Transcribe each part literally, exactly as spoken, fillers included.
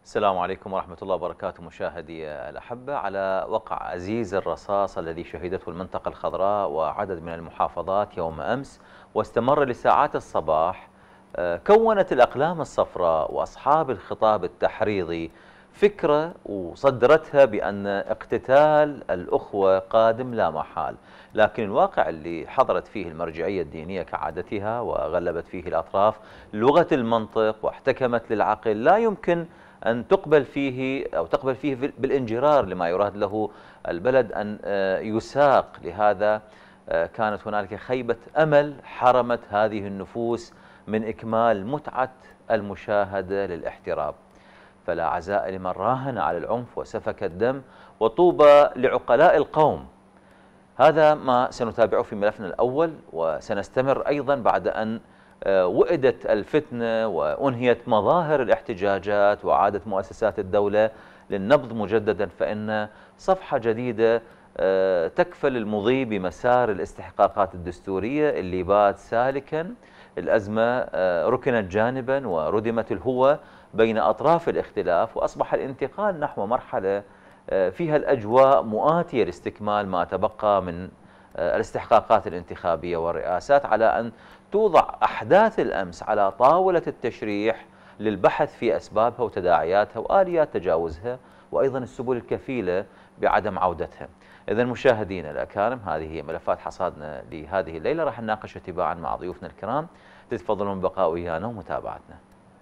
السلام عليكم ورحمة الله وبركاته مشاهدي الأحبة. على وقع أزيز الرصاص الذي شهدته المنطقة الخضراء وعدد من المحافظات يوم أمس واستمر لساعات الصباح، كونت الأقلام الصفراء وأصحاب الخطاب التحريضي فكرة وصدرتها بأن اقتتال الأخوة قادم لا محال، لكن الواقع اللي حضرت فيه المرجعية الدينية كعادتها وغلبت فيه الأطراف لغة المنطق واحتكمت للعقل لا يمكن أن تقبل فيه أو تقبل فيه بالانجرار لما يراد له البلد أن يساق. لهذا كانت هنالك خيبة أمل حرمت هذه النفوس من إكمال متعة المشاهدة للاحتراب. فلا عزاء لمن راهن على العنف وسفك الدم، وطوبى لعقلاء القوم. هذا ما سنتابعه في ملفنا الأول، وسنستمر أيضا بعد أن وئدت الفتنة وأنهيت مظاهر الاحتجاجات وعادت مؤسسات الدولة للنبض مجددا، فإن صفحة جديدة تكفل المضي بمسار الاستحقاقات الدستورية اللي بات سالكا. الأزمة ركنت جانبا وردمت الهوة بين أطراف الاختلاف، وأصبح الانتقال نحو مرحلة فيها الأجواء مؤاتية لاستكمال ما تبقى من الاستحقاقات الانتخابية والرئاسات، على أن توضع أحداث الأمس على طاولة التشريح للبحث في أسبابها وتداعياتها وآليات تجاوزها، وأيضا السبل الكفيلة بعدم عودتها. إذن مشاهدينا الأكارم، هذه هي ملفات حصادنا لهذه الليلة، راح نناقش تباعا مع ضيوفنا الكرام. تتفضلون بقاء ويانا ومتابعتنا.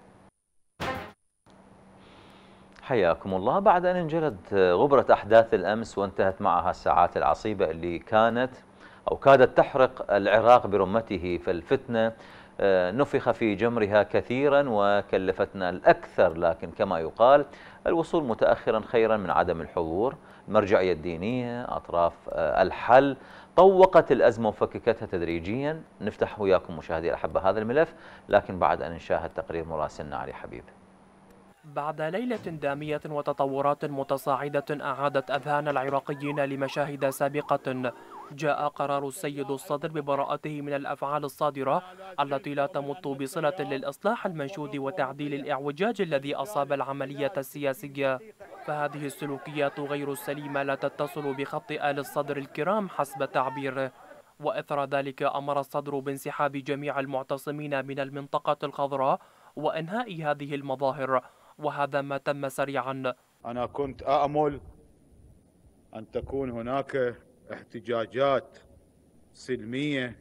حياكم الله. بعد أن انجلت غبرة أحداث الأمس وانتهت معها الساعات العصيبة اللي كانت أو كادت تحرق العراق برمته، فالفتنة نفخ في جمرها كثيرا وكلفتنا الأكثر، لكن كما يقال الوصول متأخرا خيرا من عدم الحضور. المرجعية الدينية، أطراف الحل، طوقت الأزمة وفككتها تدريجيا. نفتح وياكم مشاهدي الأحبة هذا الملف، لكن بعد أن نشاهد تقرير مراسلنا علي حبيب. بعد ليلة دامية وتطورات متصاعدة أعادت أذهان العراقيين لمشاهد سابقة، جاء قرار السيد الصدر ببراءته من الأفعال الصادرة التي لا تمت بصلة للإصلاح المنشود وتعديل الإعوجاج الذي أصاب العملية السياسية. فهذه السلوكيات غير السليمة لا تتصل بخط آل الصدر الكرام حسب تعبيره. وإثر ذلك أمر الصدر بانسحاب جميع المعتصمين من المنطقة الخضراء وإنهاء هذه المظاهر، وهذا ما تم سريعا. أنا كنت أأمل أن تكون هناك احتجاجات سلمية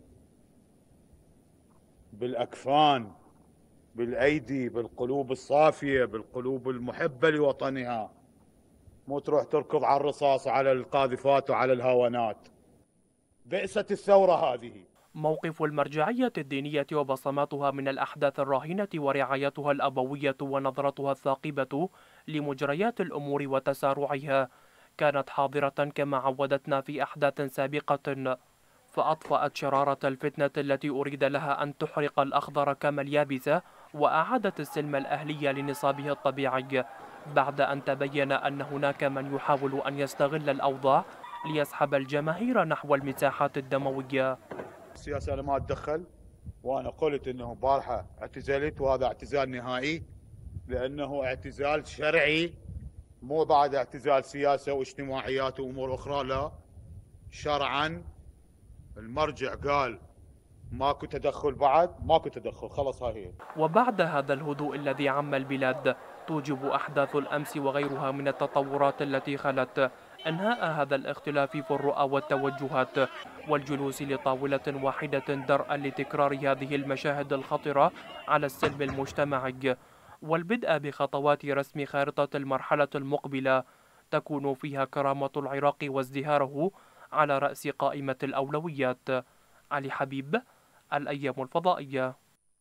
بالأكفان، بالأيدي، بالقلوب الصافية، بالقلوب المحبة لوطنها، مو تروح تركض على الرصاص وعلى القاذفات وعلى الهوانات. بئست الثورة هذه. موقف المرجعية الدينية وبصماتها من الأحداث الراهنة ورعايتها الأبوية ونظرتها الثاقبة لمجريات الأمور وتسارعها كانت حاضرة كما عودتنا في أحداث سابقة، فأطفأت شرارة الفتنة التي أريد لها أن تحرق الأخضر كما اليابس، وأعادت السلم الأهلي لنصابه الطبيعي، بعد أن تبين أن هناك من يحاول أن يستغل الأوضاع ليسحب الجماهير نحو المساحات الدموية. السياسة أنا ما أتدخل، وأنا قلت أنه بارحة اعتزلت، وهذا اعتزال نهائي، لأنه اعتزال شرعي، مو بعد اعتزال سياسة واجتماعيات وأمور أخرى، لا، شرعا المرجع قال ماكو تدخل، بعد ماكو تدخل، خلص هاي هي. وبعد هذا الهدوء الذي عم البلاد، توجب أحداث الأمس وغيرها من التطورات التي خلت انهاء هذا الاختلاف في الرؤى والتوجهات، والجلوس لطاولة واحدة درءا لتكرار هذه المشاهد الخطرة على السلم المجتمعي، والبدء بخطوات رسم خارطة المرحلة المقبلة تكون فيها كرامة العراق وازدهاره على رأس قائمة الأولويات. علي حبيب، الأيام الفضائية.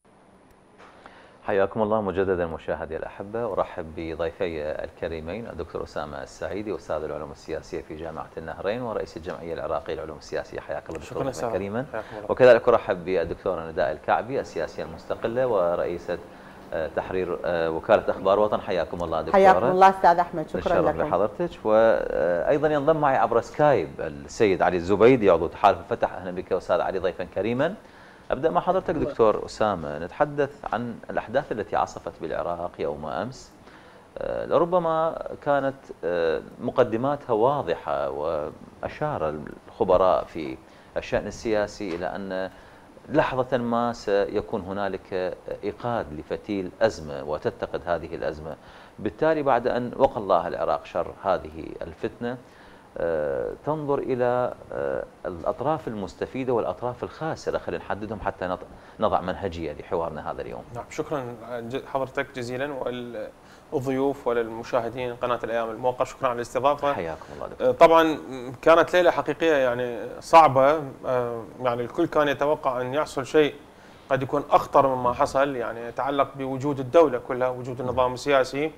حياكم الله مجددا مشاهدي الأحبة، أرحب بضيفي الكريمين الدكتور أسامة السعيدي، أستاذ العلوم السياسية في جامعة النهرين ورئيس الجمعية العراقية للعلوم السياسية. حياك الله دكتور أسامة كريما. وكذلك أرحب بالدكتورة نداء الكعبي السياسية المستقلة ورئيسة تحرير وكالة أخبار وطن. حياكم الله دكتورة. حياكم الله أستاذ أحمد، شكرا لكم. لحضرتك. وأيضا ينضم معي عبر سكايب السيد علي الزبيدي عضو تحالف الفتح. أهلا بك أستاذ علي ضيفا كريما. أبدأ مع حضرتك دكتور أسامة، نتحدث عن الأحداث التي عصفت بالعراق يوم أمس. لربما كانت مقدماتها واضحة، وأشار الخبراء في الشأن السياسي إلى أن لحظة ما سيكون هنالك إيقاد لفتيل أزمة وتتقد هذه الأزمة. بالتالي بعد أن وقى الله العراق شر هذه الفتنة تنظر إلى الأطراف المستفيدة والأطراف الخاسرة، خلينا نحددهم حتى نضع منهجية لحوارنا هذا اليوم. نعم، شكرا حضرتك جزيلا، والضيوف وللمشاهدين قناة الأيام الموقع، شكرا على الاستضافة. حياكم الله دكتور. طبعا كانت ليلة حقيقية يعني صعبة، يعني الكل كان يتوقع أن يحصل شيء قد يكون أخطر مما حصل، يعني يتعلق بوجود الدولة كلها، وجود النظام السياسي.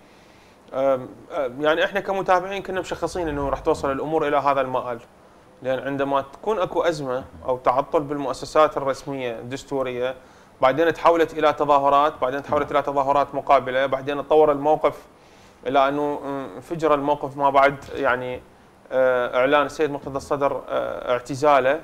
يعني احنا كمتابعين كنا مشخصين انه راح توصل الامور الى هذا المآل، لان عندما تكون اكو ازمه او تعطل بالمؤسسات الرسميه الدستوريه، بعدين تحولت الى تظاهرات، بعدين تحولت الى تظاهرات مقابله، بعدين تطور الموقف الى انه انفجر الموقف ما بعد يعني اعلان السيد مقتدى الصدر اعتزاله.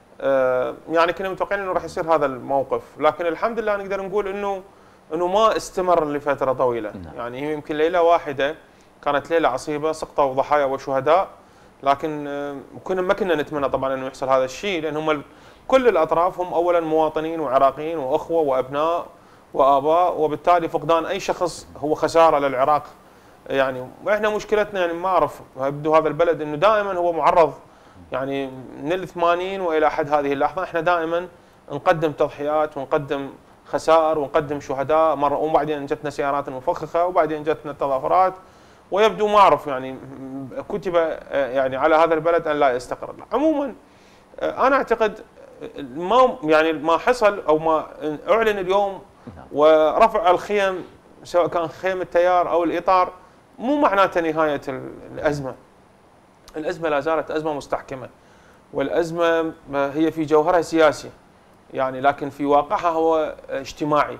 يعني كنا متوقعين انه راح يصير هذا الموقف، لكن الحمد لله نقدر نقول انه انه ما استمر لفتره طويله. نعم. يعني هي يمكن ليله واحده كانت ليله عصيبه، سقطوا ضحايا وشهداء، لكن كنا ما كنا نتمنى طبعا انه يحصل هذا الشيء، لان هم كل الاطراف هم اولا مواطنين وعراقيين واخوه وابناء واباء، وبالتالي فقدان اي شخص هو خساره للعراق. يعني واحنا مشكلتنا يعني ما اعرف يبدو هذا البلد انه دائما هو معرض، يعني من الثمانين والى حد هذه اللحظه احنا دائما نقدم تضحيات ونقدم خسائر ونقدم شهداء مره، وبعدين جتنا سيارات مفخخه، وبعدين جتنا تظاهرات، ويبدو ما اعرف يعني كتب يعني على هذا البلد ان لا يستقر. عموما انا اعتقد ما يعني ما حصل او ما اعلن اليوم ورفع الخيم سواء كان خيم التيار او الاطار مو معناته نهايه الازمه. الازمه لا زالت ازمه مستحكمه، والازمه هي في جوهرها سياسي يعني، لكن في واقعها هو اجتماعي.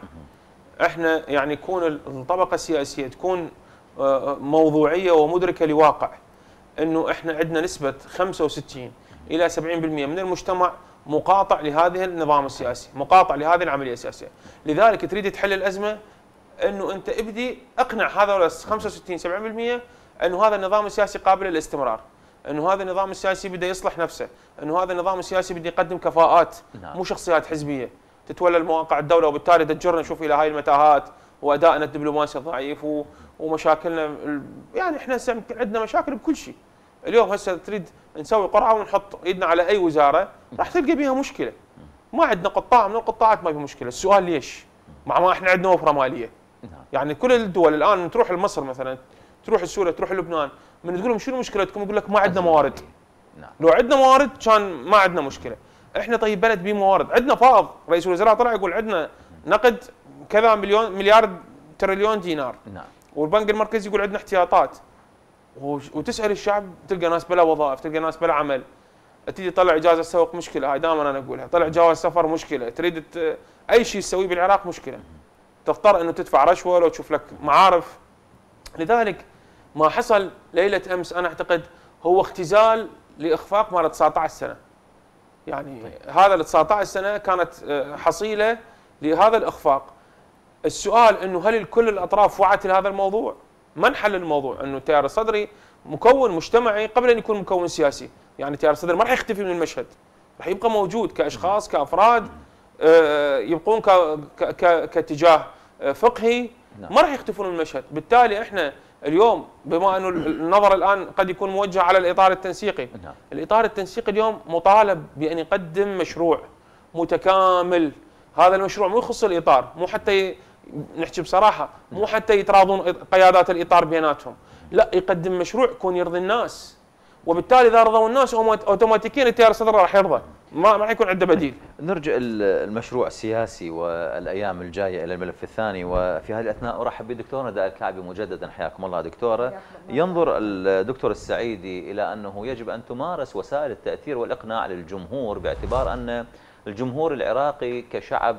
احنا يعني يكون الطبقه السياسيه تكون موضوعيه ومدركه لواقع انه احنا عندنا نسبه خمسة وستين الى سبعين بالمئة من المجتمع مقاطع لهذه النظام السياسي، مقاطع لهذه العمليه السياسيه. لذلك تريد تحل الازمه انه انت ابدي اقنع هذول خمسة وستين سبعين بالمئة انه هذا النظام السياسي قابل للاستمرار، انه هذا النظام السياسي بده يصلح نفسه، انه هذا النظام السياسي بده يقدم كفاءات. نعم. مو شخصيات حزبيه تتولى المواقع الدوله، وبالتالي تجرنا نشوف الى هاي المتاهات وادائنا الدبلوماسي الضعيف ومشاكلنا. يعني احنا هسه عندنا مشاكل بكل شيء. اليوم هسه تريد نسوي قرعه ونحط ايدنا على اي وزاره راح تلقى بيها مشكله. ما عندنا قطاع من القطاعات ما في مشكله، السؤال ليش؟ مع ما احنا عندنا وفره ماليه. يعني كل الدول الان تروح لمصر مثلا، تروح لسوريا، تروح للبنان، من تقول لهم شنو مشكلتكم يقول لك ما عندنا موارد. نعم. لو عندنا موارد كان ما عندنا مشكله. احنا طيب بلد بيه موارد، عندنا فائض، رئيس الوزراء طلع يقول عندنا نقد كذا مليون مليار تريليون دينار. نعم. والبنك المركزي يقول عندنا احتياطات. وتسال الشعب تلقى ناس بلا وظائف، تلقى ناس بلا عمل. تيجي تطلع اجازه سوق مشكله، هاي دائما انا اقولها، طلع جواز سفر مشكله، تريد اي شيء تسويه بالعراق مشكله. تضطر انه تدفع رشوه لو تشوف لك معارف. لذلك ما حصل ليله امس انا اعتقد هو اختزال لاخفاق مال تسعة عشر سنه. يعني هذا ال تسعة عشر سنه كانت حصيله لهذا الاخفاق. السؤال انه هل كل الاطراف وعت لهذا الموضوع؟ ما انحل الموضوع، انه التيار الصدري مكون مجتمعي قبل ان يكون مكون سياسي، يعني التيار الصدري ما راح يختفي من المشهد، راح يبقى موجود كاشخاص كافراد يبقون كاتجاه فقهي، ما راح يختفون من المشهد. بالتالي احنا اليوم بما انه النظر الان قد يكون موجه على الاطار التنسيقي، الاطار التنسيقي اليوم مطالب بان يقدم مشروع متكامل. هذا المشروع مو يخص الاطار، مو حتى نحكي بصراحه، مو حتى يتراضون قيادات الاطار بيناتهم، لا، يقدم مشروع يكون يرضي الناس، وبالتالي اذا رضوا الناس اوتوماتيكيا التيار الصدري راح يرضى، ما راح يكون عنده بديل. نرجع المشروع السياسي والايام الجايه الى الملف الثاني، وفي هذه الاثناء ارحب بالدكتور نداء الكعبي مجددا، حياكم الله دكتوره. ينظر الدكتور السعيدي الى انه يجب ان تمارس وسائل التاثير والاقناع للجمهور، باعتبار ان الجمهور العراقي كشعب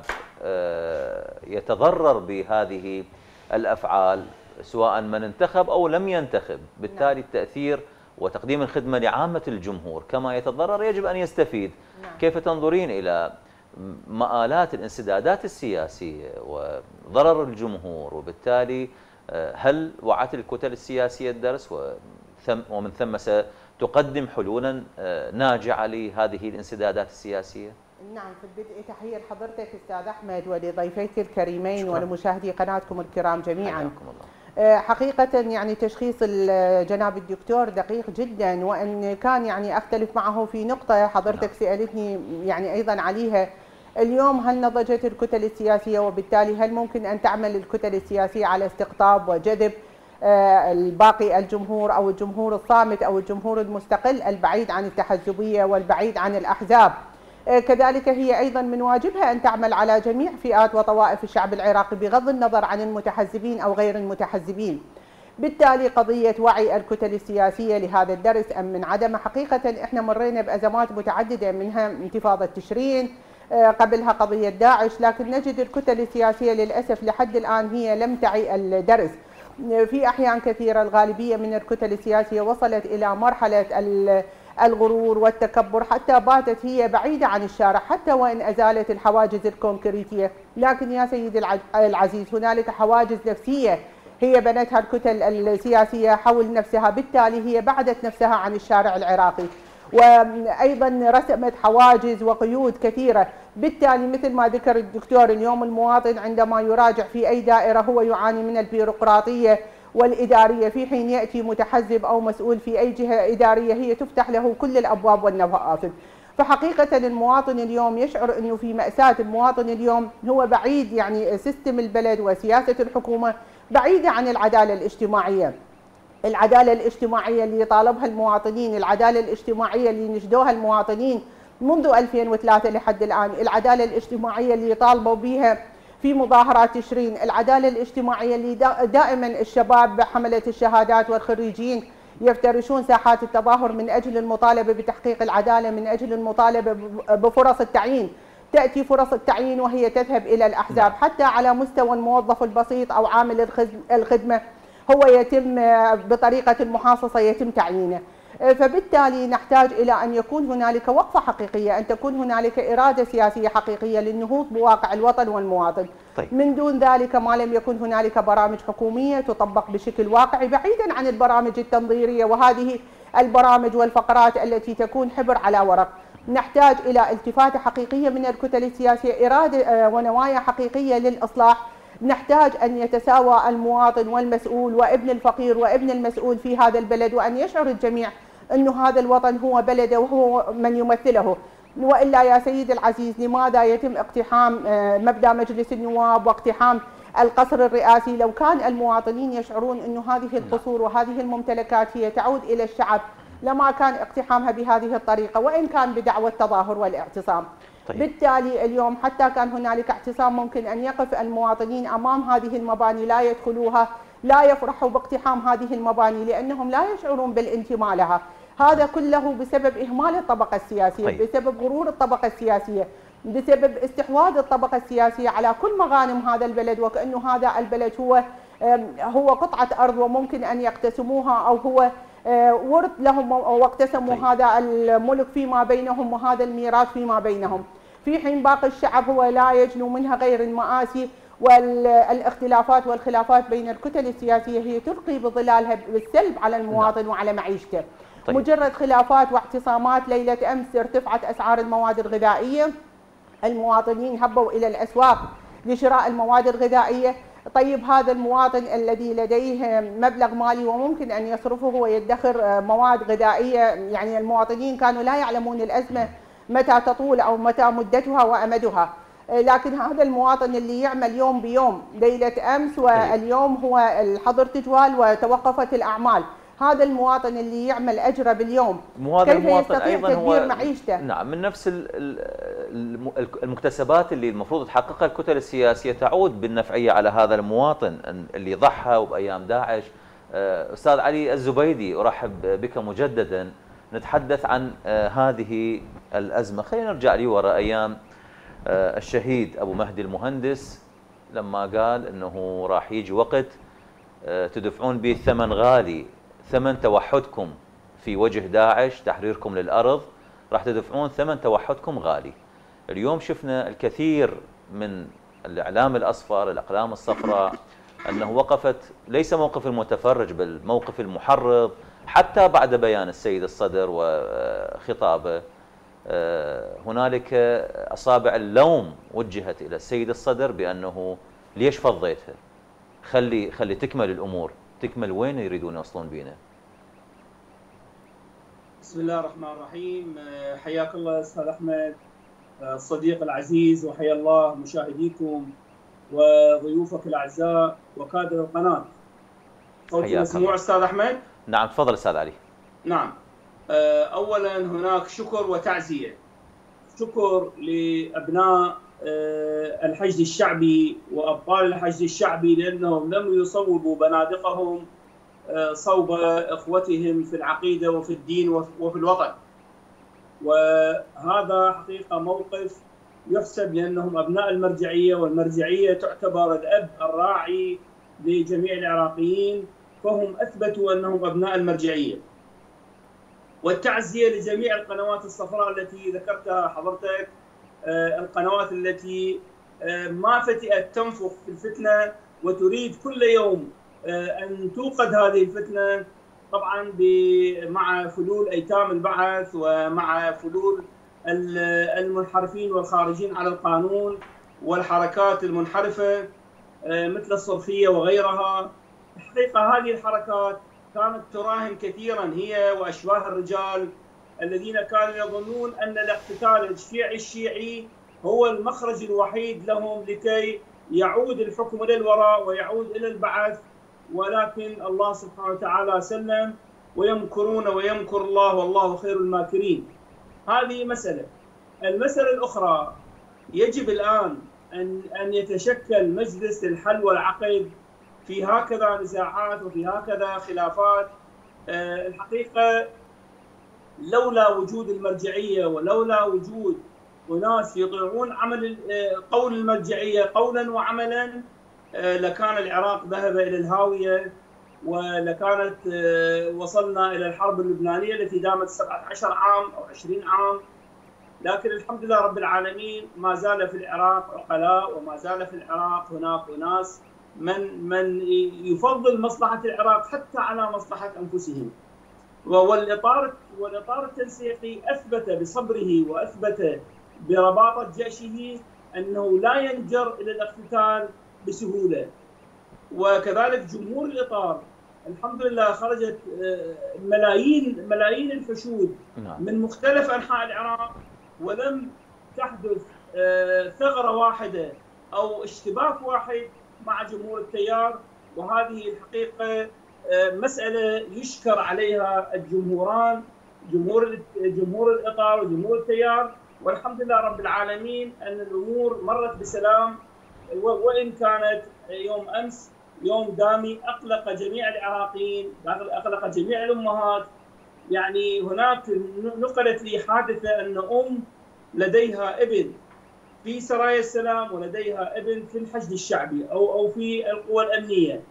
يتضرر بهذه الافعال سواء من انتخب او لم ينتخب، بالتالي التاثير وتقديم الخدمه لعامه الجمهور كما يتضرر يجب ان يستفيد. نعم. كيف تنظرين الى مآلات الانسدادات السياسيه وضرر الجمهور، وبالتالي هل وعت الكتل السياسية الدرس ومن ثم ستقدم حلولا ناجعة لهذه الانسدادات السياسية؟ نعم، في البدء تحية لحضرتك أستاذ أحمد ولضيفيك الكريمين ولمشاهدي قناتكم الكرام جميعا. حياكم الله. حقيقة يعني تشخيص جناب الدكتور دقيق جدا، وأن كان يعني أختلف معه في نقطة حضرتك نعم. سألتني يعني أيضا عليها. اليوم هل نضجت الكتل السياسية، وبالتالي هل ممكن أن تعمل الكتل السياسية على استقطاب وجذب الباقي الجمهور أو الجمهور الصامت أو الجمهور المستقل البعيد عن التحزبية والبعيد عن الأحزاب؟ كذلك هي أيضا من واجبها أن تعمل على جميع فئات وطوائف الشعب العراقي بغض النظر عن المتحزبين أو غير المتحزبين. بالتالي قضية وعي الكتل السياسية لهذا الدرس أم من عدمه، حقيقة إحنا مرينا بأزمات متعددة، منها انتفاضة تشرين، قبلها قضية داعش، لكن نجد الكتل السياسية للأسف لحد الآن هي لم تعي الدرس. في أحيان كثيرة الغالبية من الكتل السياسية وصلت إلى مرحلة الغرور والتكبر، حتى باتت هي بعيدة عن الشارع حتى وإن أزالت الحواجز الكونكريتية. لكن يا سيدي العزيز هنالك حواجز نفسية هي بنتها الكتل السياسية حول نفسها، بالتالي هي بعدت نفسها عن الشارع العراقي، وأيضا رسمت حواجز وقيود كثيرة. بالتالي مثل ما ذكر الدكتور، اليوم المواطن عندما يراجع في أي دائرة هو يعاني من البيروقراطية والإدارية، في حين يأتي متحزب أو مسؤول في أي جهة إدارية هي تفتح له كل الأبواب والنوافذ. فحقيقة المواطن اليوم يشعر أنه في مأساة. المواطن اليوم هو بعيد، يعني سيستم البلد وسياسة الحكومة بعيدة عن العدالة الاجتماعية. العدالة الاجتماعية اللي يطالبها المواطنين، العدالة الاجتماعية اللي نجدوها المواطنين منذ ألفين وثلاثة لحد الآن، العدالة الاجتماعية اللي يطالبوا بها في مظاهرات تشرين، العدالة الاجتماعية اللي دائما الشباب حملة الشهادات والخريجين يفترشون ساحات التظاهر من أجل المطالبة بتحقيق العدالة، من أجل المطالبة بفرص التعيين. تأتي فرص التعيين وهي تذهب إلى الأحزاب، حتى على مستوى الموظف البسيط أو عامل الخدمة هو يتم بطريقة المحاصصة يتم تعيينه. فبالتالي نحتاج إلى أن يكون هنالك وقفة حقيقية، أن تكون هنالك إرادة سياسية حقيقية للنهوض بواقع الوطن والمواطن. طيب. من دون ذلك ما لم يكن هنالك برامج حكومية تطبق بشكل واقعي بعيدا عن البرامج التنظيرية وهذه البرامج والفقرات التي تكون حبر على ورق. نحتاج إلى التفاتة حقيقية من الكتل السياسية، إرادة ونوايا حقيقية للإصلاح. نحتاج أن يتساوى المواطن والمسؤول وابن الفقير وابن المسؤول في هذا البلد، وأن يشعر الجميع أن هذا الوطن هو بلده وهو من يمثله. وإلا يا سيدي العزيز لماذا يتم اقتحام مبنى مجلس النواب واقتحام القصر الرئاسي؟ لو كان المواطنين يشعرون أن هذه القصور وهذه الممتلكات هي تعود إلى الشعب لما كان اقتحامها بهذه الطريقة، وإن كان بدعوى التظاهر والاعتصام. طيب. بالتالي اليوم حتى كان هنالك اعتصام ممكن أن يقف المواطنين أمام هذه المباني لا يدخلوها، لا يفرحوا باقتحام هذه المباني لأنهم لا يشعرون بالانتماء لها. هذا كله بسبب إهمال الطبقة السياسية. طيب. بسبب غرور الطبقة السياسية، بسبب استحواذ الطبقة السياسية على كل مغانم هذا البلد، وكأنه هذا البلد هو هو قطعة أرض وممكن أن يقتسموها، أو هو ورث لهم واقتسموا طيب. هذا الملك فيما بينهم وهذا الميراث فيما بينهم، في حين باقي الشعب هو لا يجنو منها غير المآسي. والاختلافات والخلافات بين الكتل السياسية هي تلقي بظلالها بالسلب على المواطن وعلى معيشته. طيب. مجرد خلافات واعتصامات، ليلة أمس ارتفعت أسعار المواد الغذائية، المواطنين هبوا إلى الأسواق لشراء المواد الغذائية. طيب هذا المواطن الذي لديه مبلغ مالي وممكن أن يصرفه ويدخر مواد غذائية، يعني المواطنين كانوا لا يعلمون الأزمة متى تطول أو متى مدتها وأمدها، لكن هذا المواطن اللي يعمل يوم بيوم، ليلة أمس واليوم هو الحظر تجوال وتوقفت الأعمال، هذا المواطن اللي يعمل أجره باليوم كيف يستطيع تدبير هو معيشته؟ نعم، من نفس المكتسبات اللي المفروض تحققها الكتل السياسية تعود بالنفعية على هذا المواطن اللي ضحى وبأيام داعش. أستاذ علي الزبيدي، أرحب بك مجددا. نتحدث عن هذه الأزمة، خلينا نرجع لي وراء أيام الشهيد أبو مهدي المهندس لما قال أنه راح يجي وقت تدفعون به ثمن غالي، ثمن توحدكم في وجه داعش، تحريركم للأرض، راح تدفعون ثمن توحدكم غالي. اليوم شفنا الكثير من الإعلام الأصفر، الأقلام الصفراء، أنه وقفت ليس موقف المتفرج بل موقف المحرض، حتى بعد بيان السيد الصدر وخطابه هنالك أصابع اللوم وجهت إلى السيد الصدر بأنه ليش فضيتها؟ خلي خلي تكمل الأمور، تكمل وين يريدون يوصلون بينا. بسم الله الرحمن الرحيم. حياك الله أستاذ أحمد الصديق العزيز، وحيا الله مشاهديكم وضيوفك الأعزاء وكادر القناة. صوتي مسموع أستاذ أحمد؟ نعم تفضل أستاذ علي. نعم. أولا هناك شكر وتعزية. شكر لأبناء الحشد الشعبي وأبطال الحشد الشعبي لأنهم لم يصوبوا بنادقهم صوب إخوتهم في العقيدة وفي الدين وفي الوطن، وهذا حقيقة موقف يحسب لأنهم أبناء المرجعية، والمرجعية تعتبر الأب الراعي لجميع العراقيين، فهم أثبتوا أنهم أبناء المرجعية. والتعزية لجميع القنوات الصفراء التي ذكرتها حضرتك، القنوات التي ما فتئت تنفخ في الفتنة وتريد كل يوم أن توقد هذه الفتنة، طبعا مع فلول أيتام البعث ومع فلول المنحرفين والخارجين على القانون والحركات المنحرفة مثل الصرفية وغيرها. الحقيقة هذه الحركات كانت تراهن كثيرا هي وأشباه الرجال الذين كانوا يظنون أن الاقتتال الشيعي الشيعي هو المخرج الوحيد لهم لكي يعود الحكم إلى الوراء ويعود إلى البعث، ولكن الله سبحانه وتعالى سلم، ويمكرون ويمكر الله والله خير الماكرين. هذه مسألة. المسألة الأخرى، يجب الآن أن أن يتشكل مجلس للحل والعقد في هكذا نزاعات وفي هكذا خلافات. الحقيقة لولا وجود المرجعية ولولا وجود أناس يطيعون عمل قول المرجعية قولا وعملا لكان العراق ذهب إلى الهاوية، ولكانت وصلنا إلى الحرب اللبنانية التي دامت سبعة عشر عام أو عشرين عام. لكن الحمد لله رب العالمين ما زال في العراق عقلاء، وما زال في العراق هناك أناس من من يفضل مصلحة العراق حتى على مصلحة أنفسهم. والإطار والإطار التنسيقي أثبت بصبره وأثبت برباطة جيشه أنه لا ينجر إلى الاقتتال بسهولة. وكذلك جمهور الإطار الحمد لله خرجت ملايين ملايين الحشود من مختلف أنحاء العراق، ولم تحدث ثغرة واحدة أو اشتباك واحد مع جمهور التيار. وهذه الحقيقة مسألة يشكر عليها الجمهوران، جمهور جمهور الإطار وجمهور التيار. والحمد لله رب العالمين أن الأمور مرت بسلام، وإن كانت يوم أمس يوم دامي أقلق جميع العراقيين، أقلق جميع الأمهات. يعني هناك نقلت لي حادثة أن أم لديها ابن في سرايا السلام ولديها ابن في الحشد الشعبي أو أو في القوى الأمنية،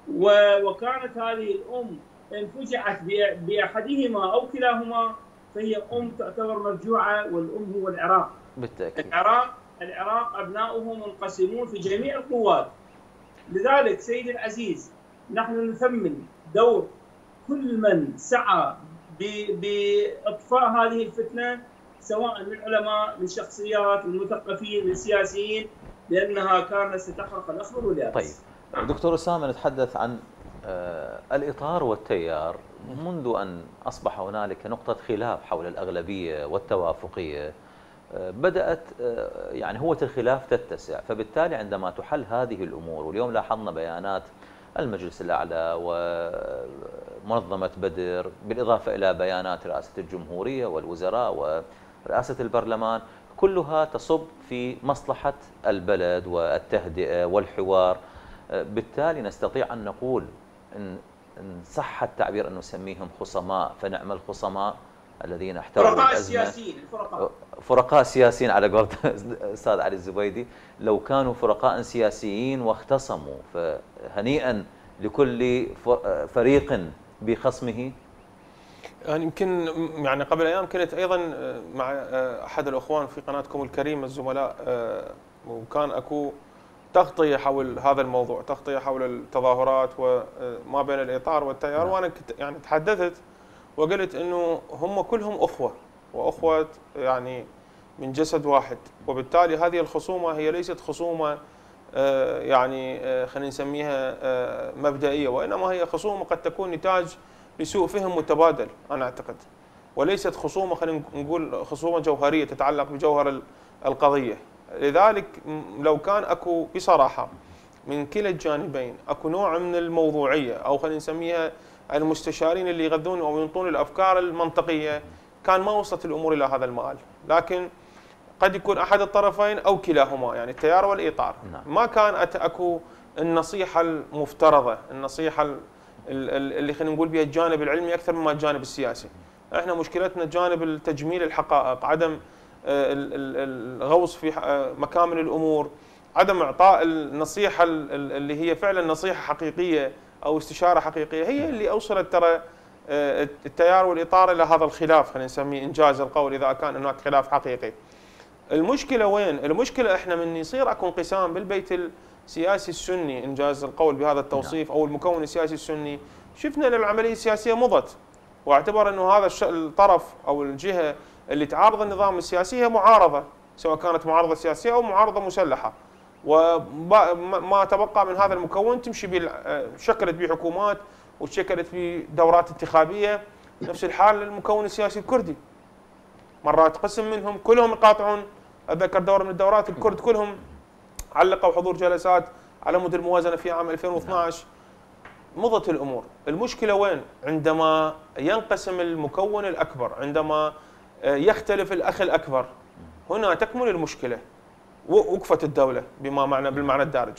وكانت هذه الأم إن فجعت بأحدهما أو كلاهما فهي أم تعتبر مرجوعة، والأم هو العراق. بالتأكيد. العراق العراق أبناؤه منقسمون في جميع القوات. لذلك سيدي العزيز نحن نثمن دور كل من سعى بإطفاء هذه الفتنة، سواء من علماء من شخصيات من مثقفين من سياسيين، لأنها كانت ستحرق الأخضر واليابس. طيب دكتور أسامة، نتحدث عن الإطار والتيار منذ أن أصبح هنالك نقطة خلاف حول الأغلبية والتوافقية. بدأت يعني هوة الخلاف تتسع، فبالتالي عندما تحل هذه الأمور، واليوم لاحظنا بيانات المجلس الأعلى ومنظمة بدر بالإضافة إلى بيانات رئاسة الجمهورية والوزراء ورئاسة البرلمان، كلها تصب في مصلحة البلد والتهدئة والحوار. بالتالي نستطيع أن نقول إن صح التعبير أن نسميهم خصماء، فنعم الخصماء الذين احتووا فرقاء السياسيين الفرقاء فرقاء سياسيين على قولة الأستاذ علي الزبيدي. لو كانوا فرقاء سياسيين واختصموا، فهنيئا لكل فريق بخصمه. يعني يمكن يعني قبل أيام كنت أيضا مع أحد الأخوان في قناتكم الكريمة الزملاء، وكان أكو تغطيه حول هذا الموضوع، تغطيه حول التظاهرات وما بين الاطار والتيار. وانا يعني تحدثت وقلت انه هم كلهم اخوه واخوه يعني من جسد واحد، وبالتالي هذه الخصومه هي ليست خصومه يعني خلينا نسميها مبدئيه، وانما هي خصومه قد تكون نتاج لسوء فهم متبادل انا اعتقد، وليست خصومه خلينا نقول خصومه جوهريه تتعلق بجوهر القضيه. لذلك لو كان اكو بصراحه من كلا الجانبين اكو نوع من الموضوعيه، او خلينا نسميها المستشارين اللي يغذون او ينطون الافكار المنطقيه، كان ما وصلت الامور الى هذا المآل. لكن قد يكون احد الطرفين او كلاهما، يعني التيار والاطار. نعم. ما كان اكو النصيحه المفترضه، النصيحه اللي خلينا نقول بها الجانب العلمي اكثر مما الجانب السياسي. احنا مشكلتنا جانب التجميل الحقائق، عدم الغوص في مكامن الامور، عدم اعطاء النصيحه اللي هي فعلا نصيحه حقيقيه او استشاره حقيقيه، هي اللي اوصلت ترى التيار والاطار الى هذا الخلاف، خلينا نسميه انجاز القول اذا كان هناك خلاف حقيقي. المشكله وين؟ المشكله احنا من يصير اكو انقسام بالبيت السياسي السني، انجاز القول بهذا التوصيف، او المكون السياسي السني، شفنا ان العمليه السياسيه مضت، واعتبر انه هذا الطرف او الجهه اللي تعارض النظام السياسي هي معارضه، سواء كانت معارضه سياسيه او معارضه مسلحه، وما تبقى من هذا المكون تمشي شكلت به حكومات وشكلت به دورات انتخابيه. نفس الحال المكون السياسي الكردي، مرات قسم منهم كلهم يقاطعون. اتذكر دوره من الدورات الكرد كلهم علقوا حضور جلسات على مود الموازنه في عام ألفين واثنعش. مضت الامور. المشكله وين؟ عندما ينقسم المكون الاكبر، عندما يختلف الاخ الاكبر، هنا تكمن المشكله. وقفت الدوله بما معنى بالمعنى الدارج.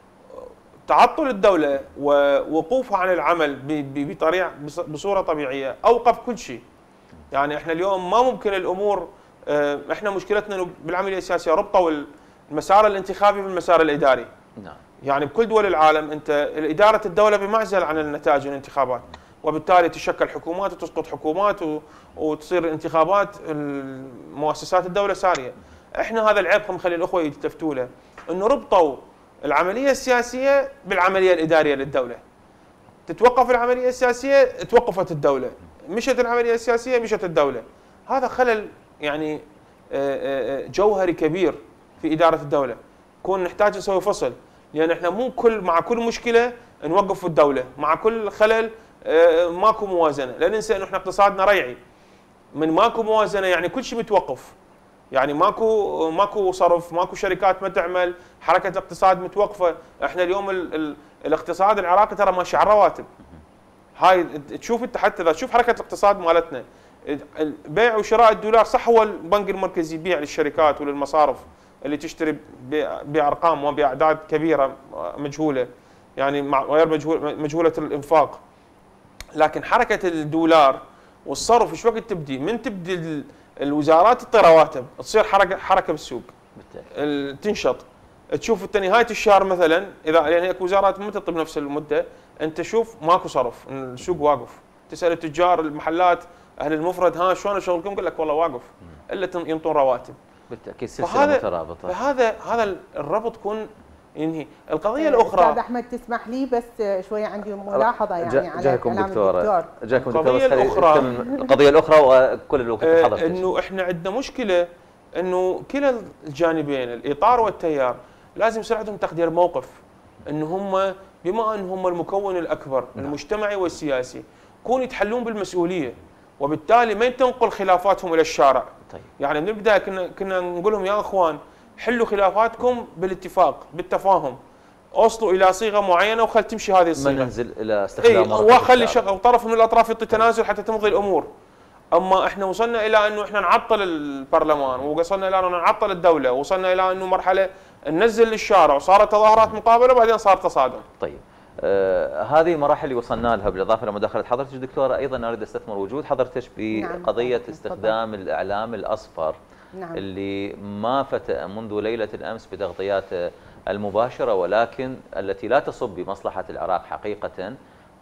تعطل الدوله ووقوفها عن العمل بطريقه بصوره طبيعيه اوقف كل شيء. يعني احنا اليوم ما ممكن الامور، احنا مشكلتنا انه بالعمليه السياسيه ربطوا المسار الانتخابي بالمسار الاداري. نعم. يعني بكل دول العالم انت اداره الدوله بمعزل عن النتائج الانتخابات، وبالتالي تشكل حكومات وتسقط حكومات وتصير انتخابات مؤسسات الدوله ساريه. احنا هذا العيب مخلي الاخوه يلتفتوا له، انه ربطوا العمليه السياسيه بالعمليه الاداريه للدوله. تتوقف العمليه السياسيه توقفت الدوله، مشت العمليه السياسيه مشت الدوله. هذا خلل يعني جوهري كبير في اداره الدوله. كون نحتاج نسوي فصل، لان احنا مو كل مع كل مشكله نوقف الدوله، مع كل خلل ماكو موازنه، لا ننسى انه احنا اقتصادنا ريعي. من ماكو موازنه يعني كل شيء متوقف. يعني ماكو ماكو صرف، ماكو شركات ما تعمل، حركه الاقتصاد متوقفه. احنا اليوم ال ال الاقتصاد العراقي ترى ماشي على الرواتب. هاي تشوف انت حتى اذا تشوف حركه الاقتصاد مالتنا، بيع وشراء الدولار، صح هو البنك المركزي يبيع للشركات وللمصارف اللي تشتري بارقام وباعداد كبيره مجهوله، يعني مع غير مجهول مجهوله الانفاق. لكن حركه الدولار والصرف ايش وقت تبدي؟ من تبدي الوزارات تعطي رواتب، تصير حركه حركه بالسوق، تنشط. تشوف انت نهايه الشهر مثلا، اذا يعني هيك وزارات ما تعطي بنفس المده، انت شوف ماكو صرف، السوق واقف. تسال التجار المحلات اهل المفرد، ها شلون شغلكم؟ يقول لك والله واقف، الا ينطون رواتب. بالتاكيد سلسله مترابطه. فهذا هذا الربط يكون ينهي. القضيه الاخرى استاذ احمد تسمح لي بس شويه عندي ملاحظه يعني على جاكم دكتور. جاكم دكتور. القضيه الاخرى القضيه الاخرى وكل الوقت حضرتك. انه احنا عندنا مشكله انه كلا الجانبين الاطار والتيار لازم يصير عندهم تقدير موقف، انه هم بما ان هم المكون الاكبر المجتمعي والسياسي، كون يتحلون بالمسؤوليه، وبالتالي ما تنقل خلافاتهم الى الشارع. طيب. يعني من البدايه كنا كنا نقول لهم يا اخوان حلوا خلافاتكم بالاتفاق بالتفاهم، اوصلوا الى صيغه معينه وخل تمشي هذه الصيغه. ما ننزل الى استخدام اي وخلي طرف من الاطراف يعطي تنازل حتى تمضي الامور. اما احنا وصلنا الى انه احنا نعطل البرلمان، ووصلنا الى انه نعطل الدوله، ووصلنا الى انه مرحله ننزل للشارع، وصارت تظاهرات مقابله وبعدين صار تصادم. طيب آه هذه مراحل اللي وصلنا لها، بالاضافه لمداخله حضرتك دكتوره، ايضا اريد استثمر وجود حضرتك بقضيه نعم. استخدام الاعلام الاصفر نعم. اللي ما فتأ منذ ليله الامس بتغطيات المباشره، ولكن التي لا تصب بمصلحه العراق حقيقه،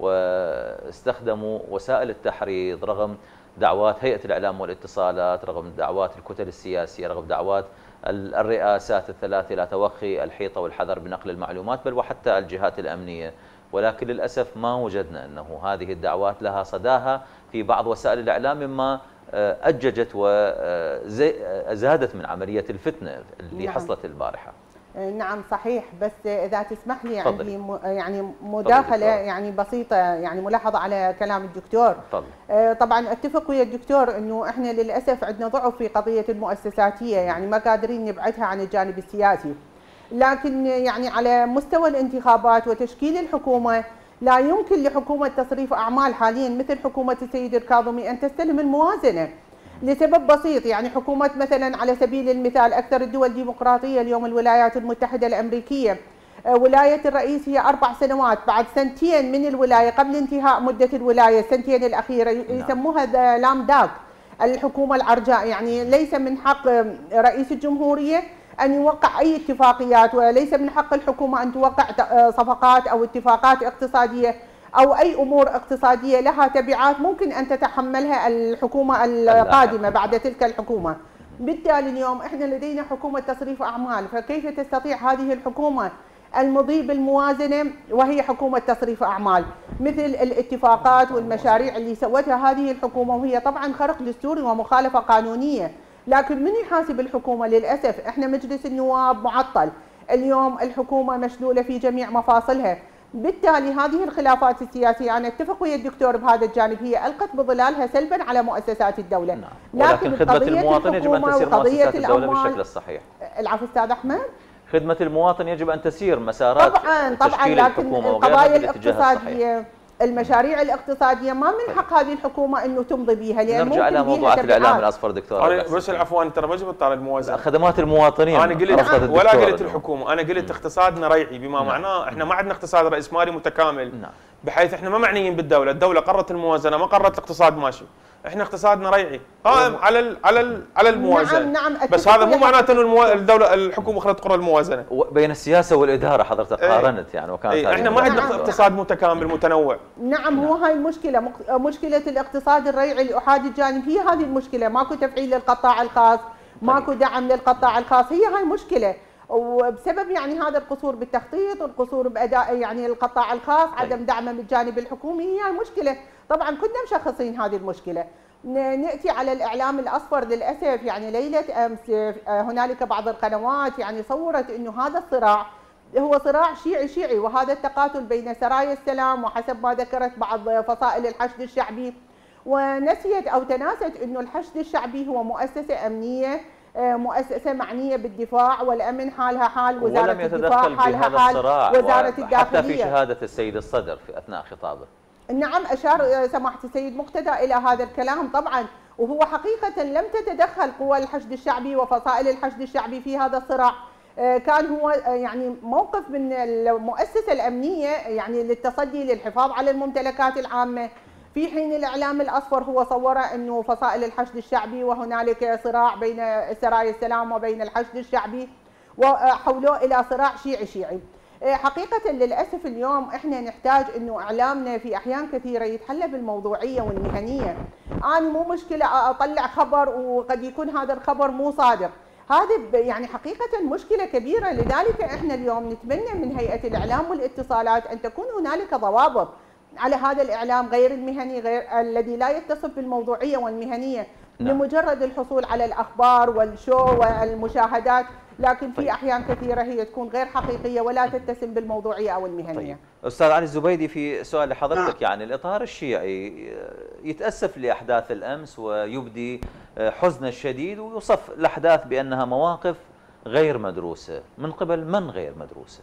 واستخدموا وسائل التحريض رغم دعوات هيئه الاعلام والاتصالات، رغم دعوات الكتل السياسيه، رغم دعوات الرئاسات الثلاث إلى توخي الحيطة والحذر بنقل المعلومات بل وحتى الجهات الأمنية، ولكن للأسف ما وجدنا أنه هذه الدعوات لها صداها في بعض وسائل الإعلام، مما أججت وزادت من عملية الفتنة اللي نعم. حصلت البارحة. نعم صحيح، بس إذا تسمح لي عندي يعني مداخلة يعني بسيطة، يعني ملاحظة على كلام الدكتور. فضل. طبعا أتفق ويا الدكتور أنه إحنا للأسف عندنا ضعف في قضية المؤسساتية، يعني ما قادرين نبعدها عن الجانب السياسي، لكن يعني على مستوى الانتخابات وتشكيل الحكومة لا يمكن لحكومة تصريف أعمال حاليا مثل حكومة السيد الكاظمي أن تستلم الموازنة لسبب بسيط. يعني حكومة مثلا على سبيل المثال أكثر الدول ديمقراطية اليوم الولايات المتحدة الأمريكية، ولاية الرئيس هي أربع سنوات، بعد سنتين من الولاية قبل انتهاء مدة الولاية السنتين الأخيرة يسموها لام داك الحكومة العرجاء. يعني ليس من حق رئيس الجمهورية أن يوقع أي اتفاقيات، وليس من حق الحكومة أن توقع صفقات أو اتفاقات اقتصادية أو أي أمور اقتصادية لها تبعات ممكن أن تتحملها الحكومة القادمة بعد تلك الحكومة. بالتالي اليوم إحنا لدينا حكومة تصريف أعمال، فكيف تستطيع هذه الحكومة المضي بالموازنة وهي حكومة تصريف أعمال؟ مثل الاتفاقات والمشاريع اللي سوتها هذه الحكومة وهي طبعا خرق دستوري ومخالفة قانونية، لكن من يحاسب الحكومة؟ للأسف إحنا مجلس النواب معطل، اليوم الحكومة مشلولة في جميع مفاصلها. بالتالي هذه الخلافات السياسية أنا أتفق ويا الدكتور بهذا الجانب هي ألقت بظلالها سلبا على مؤسسات الدولة. نعم. لكن خدمة المواطن يجب أن تسير مؤسسات الدولة بالشكل الصحيح. العفو أستاذ أحمد. خدمة المواطن يجب أن تسير مسارات طبعا طبعا، لكن القضايا الاقتصادية المشاريع الاقتصادية ما من حق هذه الحكومة انه تمضي بها، لان نرجع الى موضوعات الاعلام الاصفر دكتور. انا بس العفو انا ترى ما جبت على الموازنه خدمات المواطنين، انا قلت ولا قلت الحكومه، انا قلت اقتصادنا ريعي بما نعم. معناه احنا ما عندنا اقتصاد راسمالي متكامل نعم. بحيث احنا ما معنيين بالدوله، الدوله قررت الموازنه ما قررت الاقتصاد ماشي، احنا اقتصادنا ريعي قائم نعم. على ال على ال على الموازنه. نعم نعم. بس هذا مو معناته انه المو... الدوله الحكومه اخذت قرار الموازنه بين السياسه والاداره. حضرتك قارنت يعني وكانت ايه احنا ما عندنا نعم. اقتصاد متكامل متنوع. نعم هو هاي المشكله، مشكله الاقتصاد الريعي الاحادي الجانب هي هذه المشكله، ماكو تفعيل للقطاع الخاص، ماكو دعم للقطاع الخاص، هي هاي المشكله. وبسبب يعني هذا القصور بالتخطيط والقصور باداء يعني القطاع الخاص، عدم دعمه من الجانب الحكومي، هي المشكله. طبعا كنا مشخصين هذه المشكله. ناتي على الاعلام الاصفر للاسف، يعني ليله امس هنالك بعض القنوات يعني صورت انه هذا الصراع هو صراع شيعي شيعي، وهذا التقاتل بين سرايا السلام وحسب ما ذكرت بعض فصائل الحشد الشعبي، ونسيت او تناست انه الحشد الشعبي هو مؤسسه امنيه، مؤسسه معنيه بالدفاع والامن، حالها حال وزاره الدفاع، حالها حال وزاره الداخليه. حتى في شهاده السيد الصدر في اثناء خطابه نعم أشار سماحة السيد مقتدى إلى هذا الكلام طبعا، وهو حقيقة لم تتدخل قوى الحشد الشعبي وفصائل الحشد الشعبي في هذا الصراع، كان هو يعني موقف من المؤسسة الأمنية يعني للتصدي للحفاظ على الممتلكات العامة، في حين الإعلام الأصفر هو صور أنه فصائل الحشد الشعبي وهنالك صراع بين سرايا السلام وبين الحشد الشعبي وحولوه إلى صراع شيعي شيعي. حقيقة للأسف اليوم احنا نحتاج انه اعلامنا في احيان كثيرة يتحلى بالموضوعية والمهنية. انا مو مشكلة اطلع خبر وقد يكون هذا الخبر مو صادق، هذا يعني حقيقة مشكلة كبيرة. لذلك احنا اليوم نتمنى من هيئة الاعلام والاتصالات ان تكون هنالك ضوابط على هذا الاعلام غير المهني، غير الذي لا يتصف بالموضوعية والمهنية نعم. لمجرد الحصول على الاخبار والشو والمشاهدات، لكن في طيب. احيان كثيره هي تكون غير حقيقيه ولا تتسم بالموضوعيه او المهنيه. طيب. استاذ علي الزبيدي، في سؤال لحضرتك نعم. يعني الاطار الشيعي يتاسف لاحداث الامس ويبدي حزنه الشديد ويوصف الاحداث بانها مواقف غير مدروسه، من قبل من غير مدروسه؟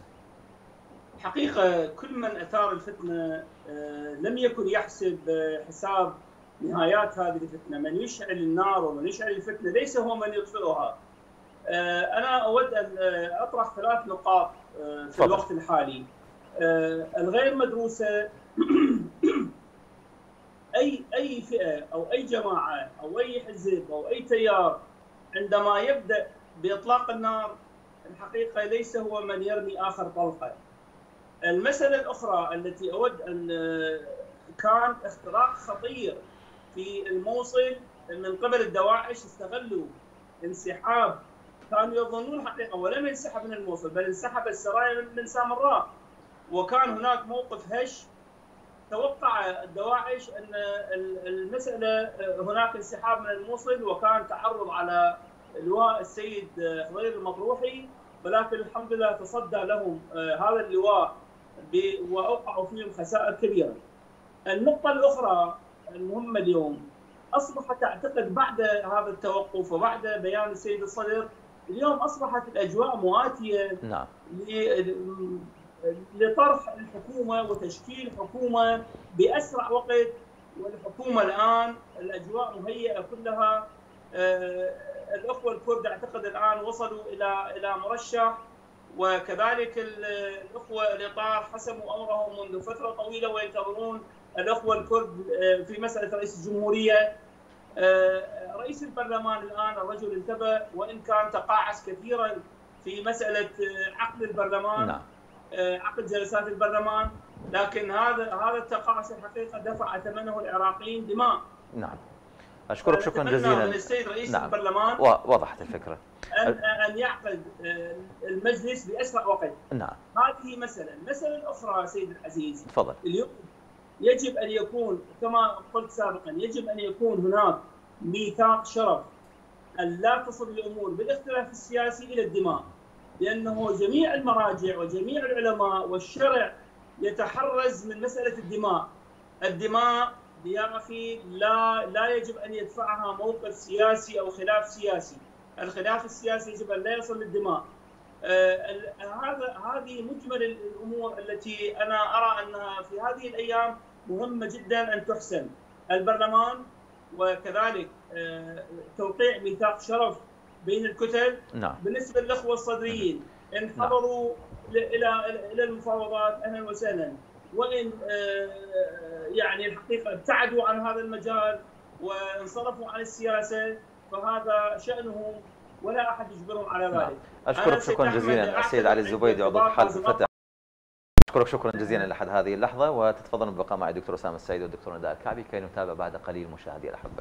حقيقه كل من اثار الفتنه لم يكن يحسب حساب نهايات هذه الفتنه، من يشعل النار ومن يشعل الفتنه ليس هو من يطفئها. أنا أود أن أطرح ثلاث نقاط في فضل. الوقت الحالي. الغير مدروسة أي أي فئة أو أي جماعة أو أي حزب أو أي تيار عندما يبدأ بإطلاق النار الحقيقة ليس هو من يرمي آخر طلقة. المسألة الأخرى التي أود أن كان اختراق خطير في الموصل من قبل الدواعش، استغلوا انسحاب كانوا يظنون حقيقه ولم ينسحب من الموصل، بل انسحب السرايا من, من سامراء. وكان هناك موقف هش، توقع الدواعش ان المساله هناك انسحاب من الموصل، وكان تعرض على لواء السيد خضير المطروحي، ولكن الحمد لله تصدى لهم هذا اللواء واوقعوا فيهم خسائر كبيره. النقطه الاخرى المهمه اليوم، اصبحت اعتقد بعد هذا التوقف وبعد بيان السيد الصدر، اليوم اصبحت الاجواء مواتيه نعم لطرح الحكومه وتشكيل حكومه باسرع وقت. والحكومه الان الاجواء مهيئه كلها. الاخوه الكرد اعتقد الان وصلوا الى الى مرشح، وكذلك الاخوه الاطار حسموا امرهم منذ فتره طويله وينتظرون الاخوه الكرد في مساله رئيس الجمهوريه. رئيس البرلمان الان الرجل انتبه، وان كان تقاعس كثيرا في مساله عقد البرلمان، نعم. عقد جلسات البرلمان، لكن هذا هذا التقاعس الحقيقه دفع ثمنه العراقيين دماء. نعم. اشكرك شكرا جزيلا. من السيد رئيس نعم. البرلمان وضحت الفكره. ان ان يعقد المجلس باسرع وقت. نعم. هذه مساله، المساله الاخرى سيد العزيز، تفضل. اليوم يجب ان يكون كما قلت سابقا، يجب ان يكون هناك ميثاق شرف ان لا تصل الامور بالاختلاف السياسي الى الدماء، لانه جميع المراجع وجميع العلماء والشرع يتحرز من مساله الدماء. الدماء يا اخي لا لا يجب ان يدفعها موقف سياسي او خلاف سياسي، الخلاف السياسي يجب ان لا يصل للدماء. آه هذا هذه مجمل الامور التي انا ارى انها في هذه الايام مهمه جدا ان تحسن. البرلمان وكذلك آه توقيع ميثاق شرف بين الكتل. نعم. بالنسبه للاخوه الصدريين ان حضروا نعم. الى الى المفاوضات اهلا وسهلا، وان يعني الحقيقه ابتعدوا عن هذا المجال وانصرفوا عن السياسه فهذا شانهم ولا احد يجبرهم على ذلك. نعم. اشكرك شكرا جزيلا السيد علي الزبيدي عضو تحالف الفتح. اشكرك شكرا جزيلا لحد هذه اللحظه، وتتفضلوا بالبقاء معي دكتور اسامه السعيد والدكتور نداء الكعبي كي نتابع بعد قليل مشاهدي الاحبه.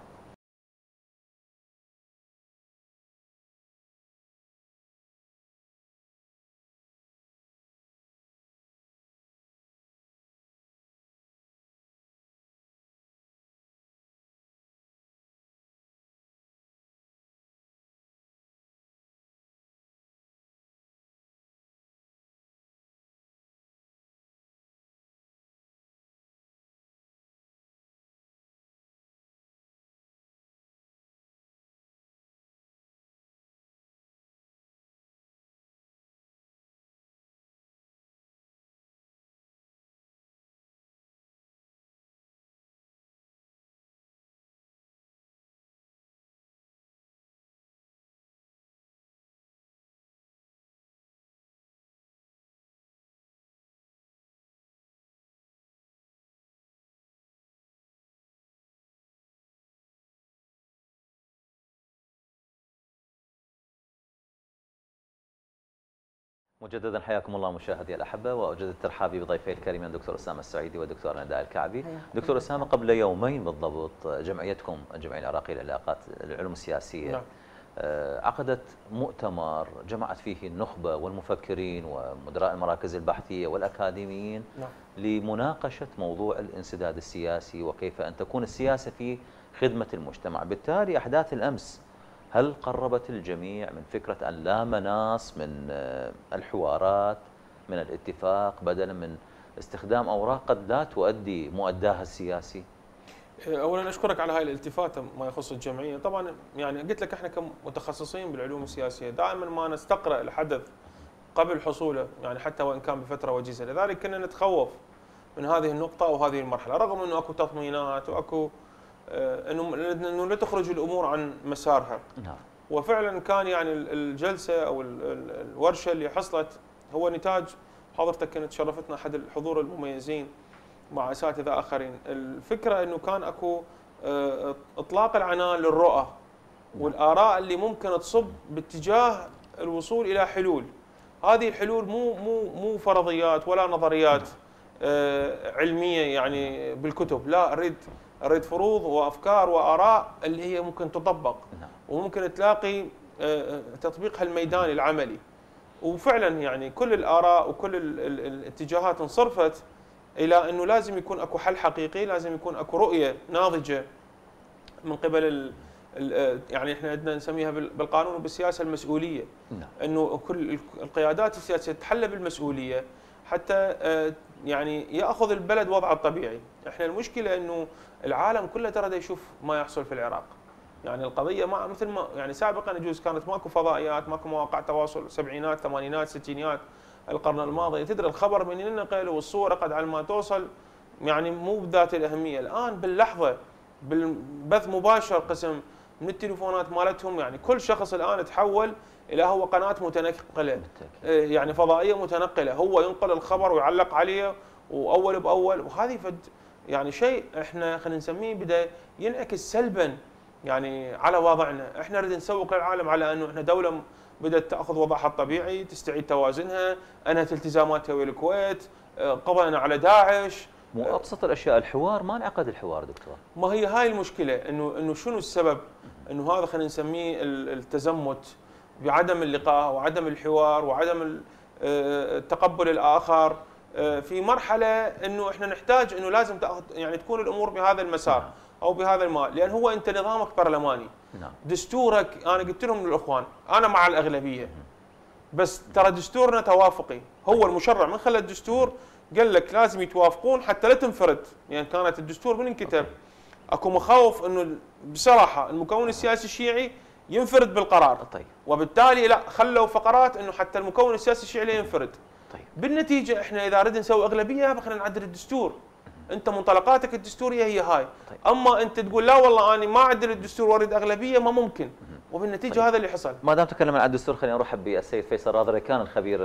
مجددا حياكم الله مشاهدي الاحبه، واجدد ترحابي بضيفي الكريمين الدكتور اسامه السعيدي والدكتور نداء الكعبي. دكتور اسامه، قبل يومين بالضبط جمعيتكم الجمعيه العراقيه للعلاقات العلوم السياسيه نعم. عقدت مؤتمر جمعت فيه النخبه والمفكرين ومدراء المراكز البحثيه والاكاديميين نعم. لمناقشه موضوع الانسداد السياسي وكيف ان تكون السياسه في خدمه المجتمع. بالتالي احداث الامس هل قربت الجميع من فكرة أن لا مناص من الحوارات من الاتفاق بدلا من استخدام أوراق قد لا تؤدي مؤداها السياسي؟ أولا أشكرك على هاي الالتفاتة ما يخص الجمعية. طبعا يعني قلت لك احنا كمتخصصين بالعلوم السياسية دائما ما نستقرأ الحدث قبل حصوله، يعني حتى وإن كان بفترة وجيزة، لذلك كنا نتخوف من هذه النقطة أو هذه المرحلة، رغم أنه أكو تطمينات وأكو انه لا تخرج الامور عن مسارها. نعم. وفعلا كان يعني الجلسه او الورشه اللي حصلت هو نتاج حضرتك كانت شرفتنا احد الحضور المميزين مع اساتذه اخرين. الفكره انه كان اكو اطلاق العنان للرؤى والاراء اللي ممكن تصب باتجاه الوصول الى حلول. هذه الحلول مو مو مو فرضيات ولا نظريات علميه يعني بالكتب، لا، اريد اريد فروض وافكار واراء اللي هي ممكن تطبق نعم. وممكن تلاقي تطبيقها الميداني العملي. وفعلا يعني كل الآراء وكل الاتجاهات انصرفت إلى أنه لازم يكون أكو حل حقيقي، لازم يكون أكو رؤية ناضجة من قبل ال ال يعني احنا عندنا نسميها بالقانون وبالسياسة المسؤولية. نعم. أنه كل القيادات السياسية تتحلى بالمسؤولية حتى يعني يأخذ البلد وضعه الطبيعي. احنا المشكلة أنه العالم كله ترى يشوف ما يحصل في العراق. يعني القضية ما مثل ما يعني سابقا يجوز كانت ماكو فضائيات، ماكو مواقع تواصل، سبعينات ثمانينات ستينيات القرن الماضي تدري الخبر من ينقل والصورة قد على ما توصل يعني مو بذات الأهمية. الآن باللحظة بالبث مباشر قسم من التليفونات مالتهم، يعني كل شخص الآن تحول إلى هو قناة متنقلة يعني فضائية متنقلة، هو ينقل الخبر ويعلق عليه وأول بأول، وهذه فد يعني شيء احنا خلينا نسميه بدا ينعكس سلبا يعني على وضعنا. احنا نريد نسوق للعالم على انه احنا دوله بدات تاخذ وضعها الطبيعي، تستعيد توازنها، انهت التزاماتها ويا الكويت، قضينا على داعش. مو ابسط الاشياء الحوار، ما انعقد الحوار دكتور. ما هي هاي المشكله، انه انه شنو السبب؟ انه هذا خلينا نسميه التزمت بعدم اللقاء وعدم الحوار وعدم تقبل الاخر في مرحله انه احنا نحتاج انه لازم تاخذ يعني تكون الامور بهذا المسار او بهذا المال، لان هو انت نظامك برلماني. نعم. دستورك انا قلت لهم للاخوان انا مع الاغلبيه، بس ترى دستورنا توافقي، هو المشرع من خلى الدستور قال لك لازم يتوافقون حتى لا تنفرد، يعني كانت الدستور من انكتب اكو مخاوف انه بصراحه المكون السياسي الشيعي ينفرد بالقرار. طيب. وبالتالي لا خلوا فقرات انه حتى المكون السياسي الشيعي لا ينفرد. طيب. بالنتيجه احنا اذا ردنا نسوي اغلبيه خلينا نعدل الدستور. انت منطلقاتك الدستوريه هي هاي. طيب. اما انت تقول لا والله انا ما اعدل الدستور واريد اغلبيه، ما ممكن. وبالنتيجه طيب. هذا اللي حصل. ما دام تكلمنا عن الدستور خلينا نرحب بالسيد فيصل راضريكان الخبير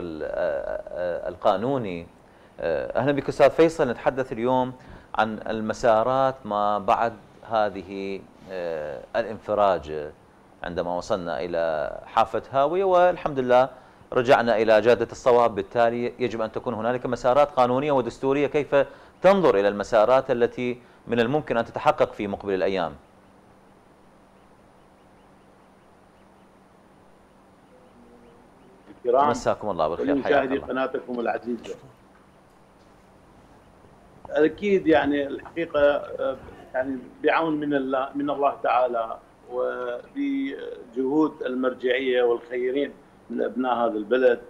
القانوني. اهلا بك استاذ فيصل. نتحدث اليوم عن المسارات ما بعد هذه الانفراج عندما وصلنا الى حافه هاويه، والحمد لله رجعنا الى جاده الصواب. بالتالي يجب ان تكون هنالك مسارات قانونيه ودستوريه. كيف تنظر الى المسارات التي من الممكن ان تتحقق في مقبل الايام؟ مساكم الله بالخير. مشاهدي قناتكم العزيزه. اكيد يعني الحقيقه يعني بعون من الله من الله تعالى وبجهود المرجعيه والخيرين من ابناء هذا البلد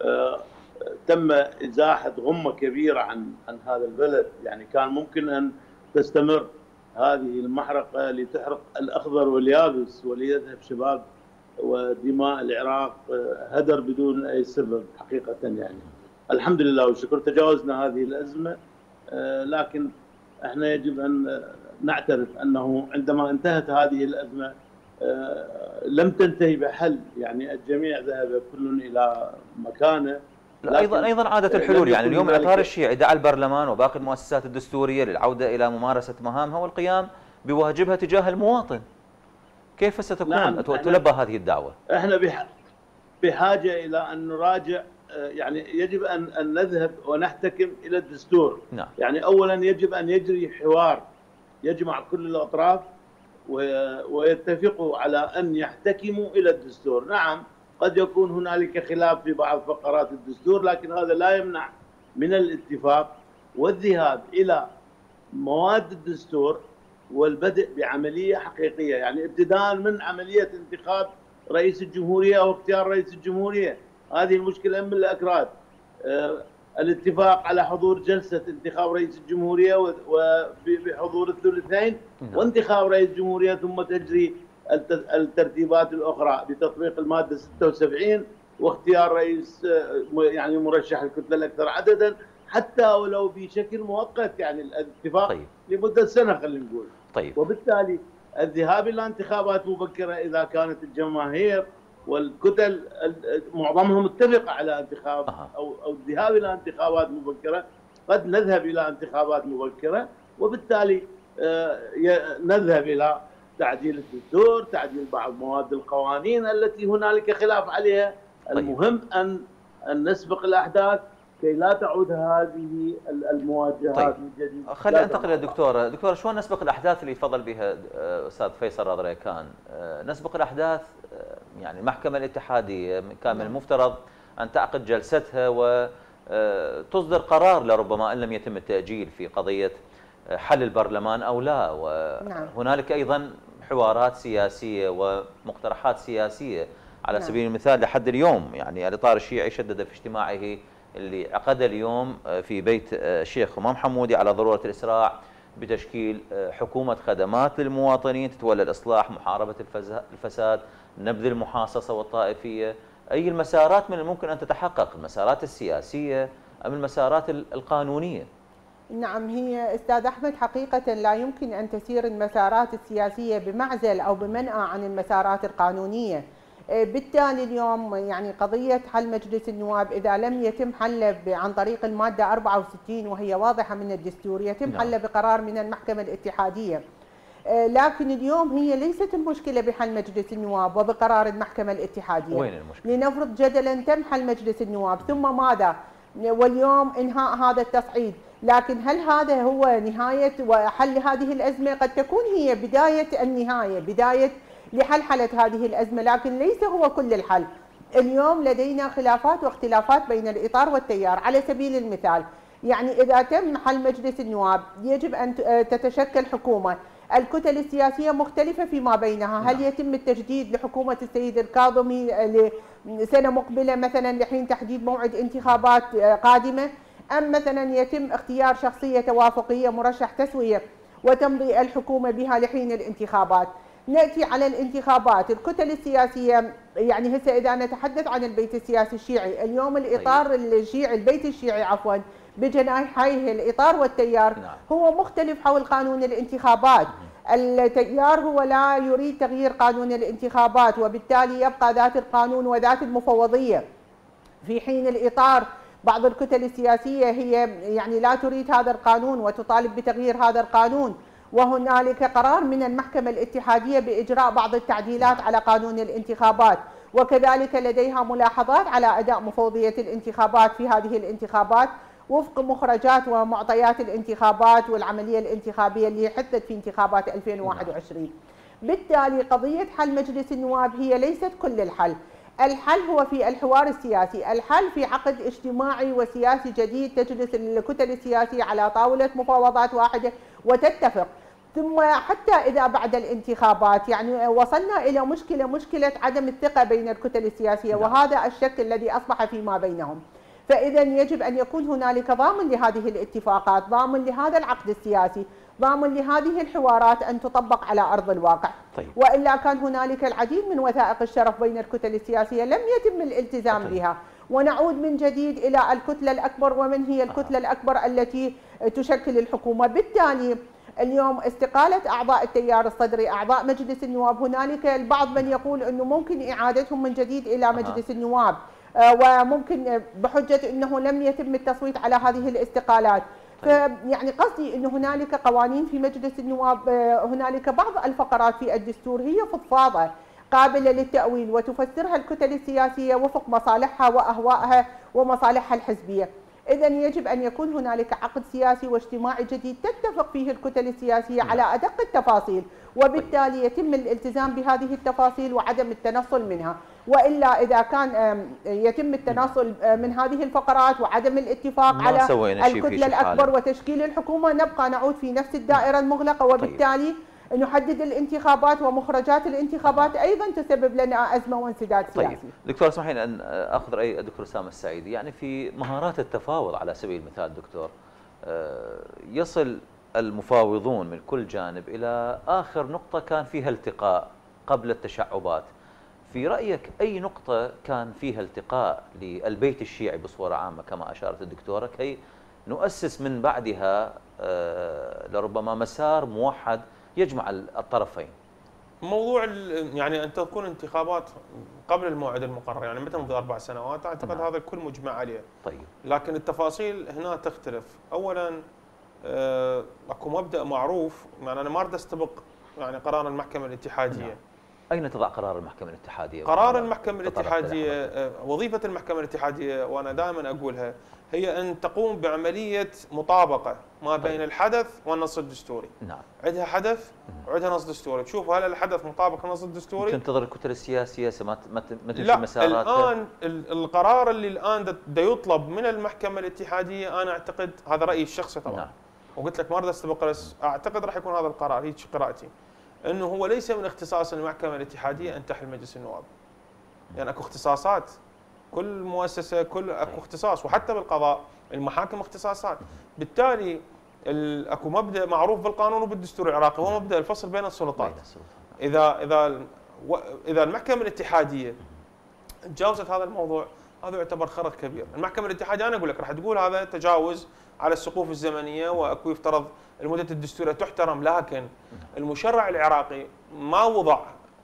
تم ازاحه غمه كبيره عن عن هذا البلد. يعني كان ممكن ان تستمر هذه المحرقه لتحرق الاخضر واليابس وليذهب شباب ودماء العراق هدر بدون اي سبب حقيقه. يعني الحمد لله والشكر تجاوزنا هذه الازمه، لكن احنا يجب ان نعترف انه عندما انتهت هذه الازمه لم تنتهي بحل. يعني الجميع ذهب كل الى مكانه. ايضا ايضا عادت الحلول. يعني اليوم الاطار الشيعي دعا البرلمان وباقي المؤسسات الدستوريه للعوده الى ممارسه مهامها والقيام بواجبها تجاه المواطن. كيف ستكون نعم تلبى هذه الدعوه؟ احنا بحاجه الى ان نراجع. يعني يجب ان ان نذهب ونحتكم الى الدستور. نعم. يعني اولا يجب ان يجري حوار يجمع كل الاطراف ويتفقوا على ان يحتكموا الى الدستور. نعم قد يكون هنالك خلاف في بعض فقرات الدستور، لكن هذا لا يمنع من الاتفاق والذهاب الى مواد الدستور والبدء بعمليه حقيقيه. يعني ابتداء من عمليه انتخاب رئيس الجمهوريه او اختيار رئيس الجمهوريه. هذه المشكله من الاكراد. أه الاتفاق على حضور جلسه انتخاب رئيس الجمهوريه وبحضور الثلثين وانتخاب رئيس الجمهوريه، ثم تجري الترتيبات الاخرى بتطبيق الماده ستة وسبعين واختيار رئيس يعني مرشح الكتله الاكثر عددا، حتى ولو بشكل مؤقت. يعني الاتفاق طيب. لمده سنه خلينا نقول. طيب. وبالتالي الذهاب الى انتخابات مبكره اذا كانت الجماهير والكتل معظمهم متفق على انتخاب او او الذهاب الى انتخابات مبكره، قد نذهب الى انتخابات مبكره وبالتالي نذهب الى تعديل الدستور، تعديل بعض مواد القوانين التي هنالك خلاف عليها. المهم ان ان نسبق الاحداث كي لا تعود هذه المواجهات طيب. من جديد. خلينا ننتقل للدكتور. دكتور شلون نسبق الاحداث اللي تفضل بها استاذ فيصل راضريكان؟ نسبق الاحداث يعني المحكمة الاتحادية كان من المفترض أن تعقد جلستها وتصدر قرار لربما إن لم يتم التأجيل في قضية حل البرلمان أو لا، وهنالك أيضا حوارات سياسية ومقترحات سياسية على سبيل المثال لحد اليوم. يعني الإطار الشيعي شدد في اجتماعه اللي عقد اليوم في بيت الشيخ همام حمودي على ضرورة الإسراع بتشكيل حكومة خدمات للمواطنين تتولى الإصلاح، محاربة الفساد، نبذ المحاصصة والطائفية. أي المسارات من الممكن أن تتحقق، المسارات السياسية أم المسارات القانونية؟ نعم، هي أستاذ أحمد حقيقة لا يمكن أن تسير المسارات السياسية بمعزل أو بمنأى عن المسارات القانونية. بالتالي اليوم يعني قضية حل مجلس النواب إذا لم يتم حله عن طريق المادة أربعة وستين وهي واضحة من الدستور، يتم حله بقرار من المحكمة الاتحادية. لكن اليوم هي ليست المشكلة بحل مجلس النواب وبقرار المحكمة الاتحادية. وين المشكلة؟ لنفرض جدلا تم حل مجلس النواب ثم ماذا؟ واليوم إنهاء هذا التصعيد، لكن هل هذا هو نهاية وحل هذه الأزمة؟ قد تكون هي بداية النهاية، بداية لحلحلة هذه الأزمة، لكن ليس هو كل الحل. اليوم لدينا خلافات واختلافات بين الإطار والتيار. على سبيل المثال يعني إذا تم حل مجلس النواب يجب أن تتشكل حكومة، الكتل السياسية مختلفة فيما بينها. هل يتم التجديد لحكومة السيد الكاظمي لسنة مقبلة مثلا لحين تحديد موعد انتخابات قادمة، أم مثلا يتم اختيار شخصية توافقية مرشح تسوية وتمضي الحكومة بها لحين الانتخابات؟ نأتي على الانتخابات، الكتل السياسية يعني هسه إذا نتحدث عن البيت السياسي الشيعي، اليوم الإطار الشيعي البيت الشيعي عفوا بجناحيه الإطار والتيار هو مختلف حول قانون الانتخابات. التيار هو لا يريد تغيير قانون الانتخابات وبالتالي يبقى ذات القانون وذات المفوضية، في حين الإطار بعض الكتل السياسية هي يعني لا تريد هذا القانون وتطالب بتغيير هذا القانون. وهنالك قرار من المحكمة الاتحادية بإجراء بعض التعديلات على قانون الانتخابات، وكذلك لديها ملاحظات على أداء مفوضية الانتخابات في هذه الانتخابات وفق مخرجات ومعطيات الانتخابات والعملية الانتخابية اللي حدثت في انتخابات ألفين وواحد وعشرين. بالتالي قضية حل مجلس النواب هي ليست كل الحل. الحل هو في الحوار السياسي، الحل في عقد اجتماعي وسياسي جديد، تجلس الكتل السياسية على طاولة مفاوضات واحدة وتتفق. ثم حتى إذا بعد الانتخابات يعني وصلنا إلى مشكلة مشكلة عدم الثقة بين الكتل السياسية، وهذا الشك الذي أصبح فيما بينهم. فإذا يجب أن يكون هنالك ضامن لهذه الاتفاقات، ضامن لهذا العقد السياسي، ضامن لهذه الحوارات أن تطبق على أرض الواقع. طيب. وإلا كان هنالك العديد من وثائق الشرف بين الكتل السياسية لم يتم الالتزام طيب. بها، ونعود من جديد إلى الكتلة الأكبر، ومن هي الكتلة الأكبر التي تشكل الحكومة. بالتالي اليوم استقالة أعضاء التيار الصدري، أعضاء مجلس النواب، هنالك البعض من يقول أنه ممكن إعادتهم من جديد إلى مجلس النواب، وممكن بحجة أنه لم يتم التصويت على هذه الاستقالات. فيعني قصدي أن هنالك قوانين في مجلس النواب، هنالك بعض الفقرات في الدستور هي فضفاضة قابلة للتأويل وتفسرها الكتل السياسية وفق مصالحها وأهوائها ومصالحها الحزبية. إذا يجب أن يكون هنالك عقد سياسي واجتماعي جديد تتفق فيه الكتل السياسية على أدق التفاصيل، وبالتالي يتم الالتزام بهذه التفاصيل وعدم التنصل منها. وإلا إذا كان يتم التناصل من هذه الفقرات وعدم الاتفاق على الكتلة الأكبر وتشكيل الحكومة، نبقى نعود في نفس الدائرة المغلقة، وبالتالي نحدد الانتخابات ومخرجات الانتخابات أيضا تسبب لنا أزمة وانسداد سياسي. طيب دكتور اسمحي لي أن أخذ رأي الدكتور أسامة السعيدي. يعني في مهارات التفاوض على سبيل المثال دكتور، يصل المفاوضون من كل جانب إلى آخر نقطة كان فيها التقاء قبل التشعبات. في رأيك أي نقطة كان فيها التقاء للبيت الشيعي بصورة عامة كما أشارت الدكتورة كي نؤسس من بعدها لربما مسار موحد يجمع الطرفين؟ موضوع يعني أن تكون انتخابات قبل الموعد المقرر، يعني متى مضي أربع سنوات، أعتقد نعم. هذا الكل مجمع عليه. طيب. لكن التفاصيل هنا تختلف. أولا اكو مبدأ معروف، يعني أنا ما أريد أستبق يعني قرار المحكمة الاتحادية. نعم. أين تضع قرار المحكمة الاتحادية؟ قرار المحكمة الاتحادية، وظيفة المحكمة الاتحادية وأنا دائما أقولها هي أن تقوم بعملية مطابقة ما بين الحدث والنص الدستوري. نعم. عندها حدث وعندها نص دستوري، تشوف هل الحدث مطابق النص الدستوري؟ تنتظر الكتل السياسية ما ما تمشي لا، مساراتها؟ الآن القرار اللي الآن دا يطلب من المحكمة الاتحادية، أنا أعتقد هذا رأيي الشخصي طبعا. نعم. وقلت لك ما أريد أستبق، بس أعتقد راح يكون هذا القرار، هيك قراءتي، انه هو ليس من اختصاص المحكمه الاتحاديه ان تحل مجلس النواب. يعني اكو اختصاصات، كل مؤسسه كل اكو اختصاص، وحتى بالقضاء المحاكم اختصاصات. بالتالي اكو مبدا معروف بالقانون وبالدستور العراقي، هو مبدا الفصل بين السلطات. اذا اذا اذا المحكمه الاتحاديه تجاوزت هذا الموضوع، هذا يعتبر خرق كبير. المحكمه الاتحاديه انا اقول لك راح تقول هذا تجاوز على السقوف الزمنيه، واكو يفترض المدة الدستورية تحترم، لكن المشرع العراقي ما وضع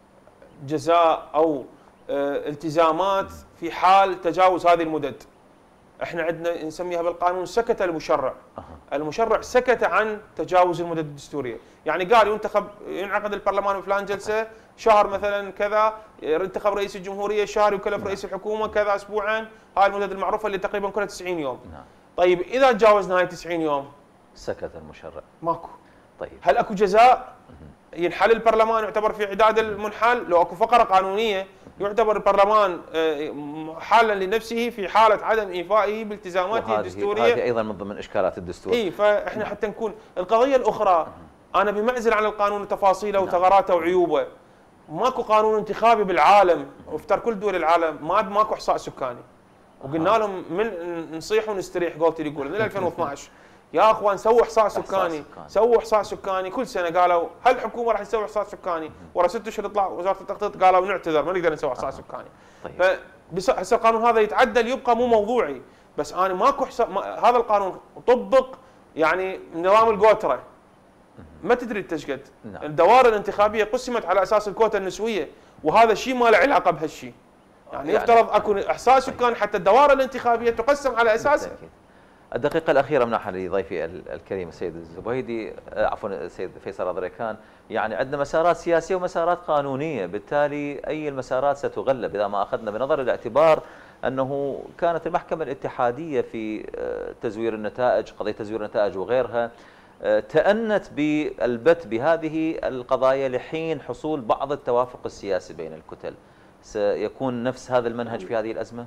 جزاء أو التزامات في حال تجاوز هذه المدد. احنا عندنا نسميها بالقانون سكت المشرع. المشرع سكت عن تجاوز المدد الدستورية، يعني قال ينتخب ينعقد البرلمان بفلان جلسة شهر مثلا كذا، ينتخب رئيس الجمهورية شهر، يكلف رئيس الحكومة كذا اسبوعين، هاي المدد المعروفة اللي تقريبا كلها تسعين يوم. طيب إذا تجاوزنا هاي تسعين يوم سكت المشرع، ماكو. طيب هل اكو جزاء؟ ينحل البرلمان يعتبر في عداد المنحل؟ لو اكو فقره قانونيه يعتبر البرلمان حالا لنفسه في حاله عدم ايفائه بالتزاماته الدستوريه. هذه ايضا من ضمن اشكالات الدستور. اي، فاحنا حتى نكون القضيه الاخرى، انا بمعزل عن القانون وتفاصيله وثغراته وعيوبه. ماكو قانون انتخابي بالعالم، وافتر كل دول العالم ما ماكو احصاء سكاني، وقلنا لهم من نصيح ونستريح، قلت لي يقول من ألفين واثنعش يا اخوان سووا احصاء سكاني، سووا احصاء سكاني كل سنه. قالوا هل الحكومه راح تسوي احصاء سكاني؟ ورا ست اشهر تطلع وزاره التخطيط قالوا نعتذر ما نقدر نسوي احصاء سكاني. طيب. فهسه القانون هذا يتعدل يبقى مو موضوعي، بس انا ماكو حساب ما هذا القانون طبق يعني نظام القوتره. ما تدري تشقد نعم. الدوائر الانتخابيه قسمت على اساس الكوتا النسويه، وهذا شيء ما له علاقه بهالشيء. يعني, يعني يفترض اكو احصاء سكان حتى الدوائر الانتخابيه تقسم على اساسه. الدقيقة الأخيرة منحها لضيفي الكريم السيد الزبيدي، عفوا السيد فيصل الريكان. يعني عندنا مسارات سياسية ومسارات قانونية، بالتالي أي المسارات ستغلب إذا ما أخذنا بنظر الاعتبار أنه كانت المحكمة الاتحادية في تزوير النتائج، قضية تزوير النتائج وغيرها، تأنت بالبت بهذه القضايا لحين حصول بعض التوافق السياسي بين الكتل. سيكون نفس هذا المنهج في هذه الأزمة؟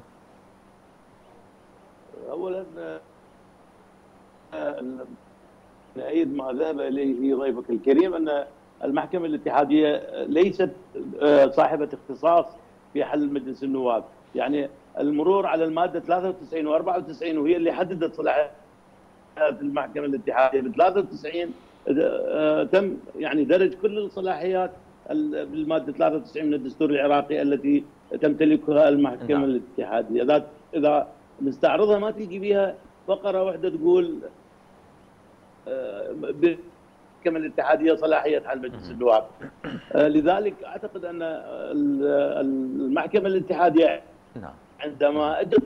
أولا نأيد ما ذهب إليه ضيفك الكريم، أن المحكمة الاتحادية ليست صاحبة اختصاص في حل مجلس النواب. يعني المرور على المادة ثلاثة وتسعين وأربعة وتسعين وهي اللي حددت صلاحيات المحكمة الاتحادية. ب ثلاثة وتسعين تم يعني درج كل الصلاحيات بالمادة ثلاثة وتسعين من الدستور العراقي التي تمتلكها المحكمة نعم. الاتحادية. إذا إذا نستعرضها ما تيجي بها فقرة واحدة تقول بالمحكمة الاتحادية صلاحية حل مجلس النواب. لذلك أعتقد أن المحكمة الاتحادية عندما أجت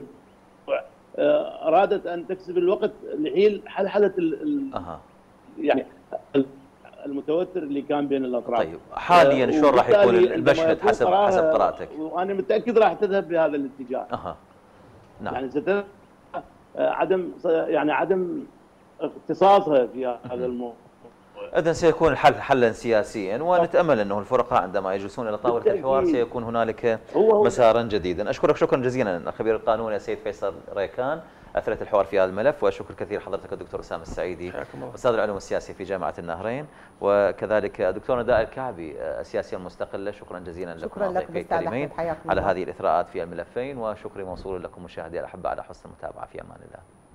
أرادت أن تكسب الوقت لحين حلحلة يعني المتوتر اللي كان بين الأطراف. طيب حاليا شلون راح يكون المشهد حسب حسب قراءتك؟ وأنا متأكد راح تذهب بهذا الاتجاه. أها نعم. يعني ستذهب عدم يعني عدم اختصاصها في هذا الموضوع. إذن سيكون الحل حلا سياسيا، ونتأمل أنه الفرقاء عندما يجلسون إلى طاولة الحوار سيكون هنالك مسارا جديدا. أشكرك شكرا جزيلا الخبير القانوني السيد فيصل ريكان، أثرت الحوار في هذا الملف، وشكر كثير حضرتك الدكتور أسامة السعيدي أستاذ العلوم السياسية في جامعة النهرين، وكذلك الدكتور نداء الكعبي السياسية المستقلة. شكرا جزيلا لكم ضيفي الكريمين على هذه الإثراءات في الملفين، وشكري موصول لكم مشاهدي الأحباء على حسن المتابعة. في أمان الله.